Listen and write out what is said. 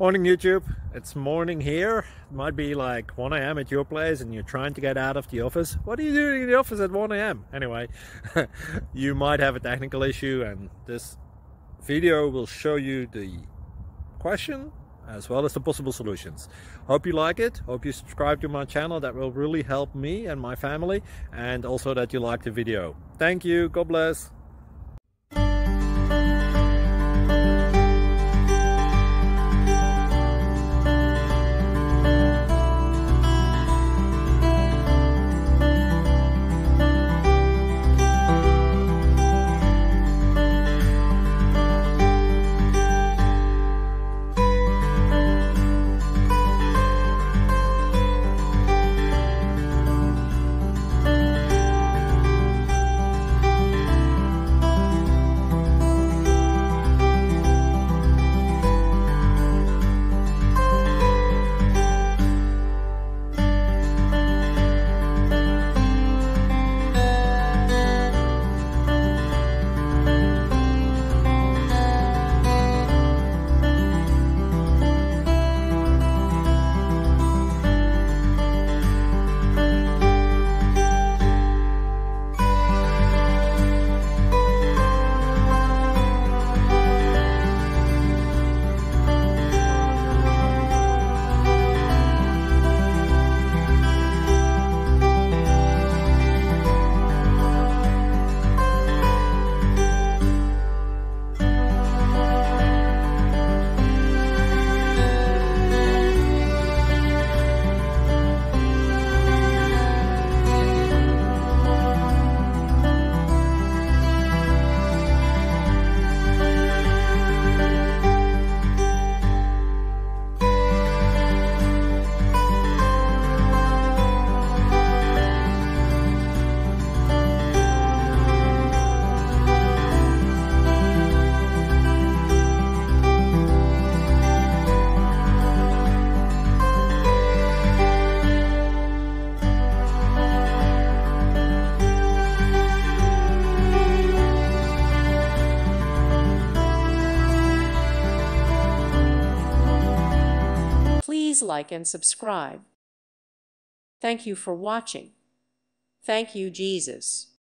Morning YouTube, it's morning here. It might be like 1 a.m. at your place and you're trying to get out of the office. What are you doing in the office at 1 a.m? Anyway, you might have a technical issue and this video will show you the question as well as the possible solutions. Hope you like it, hope you subscribe to my channel. That will really help me and my family, and also that you like the video. Thank you, God bless. Please like and subscribe. Thank you for watching. Thank you, Jesus.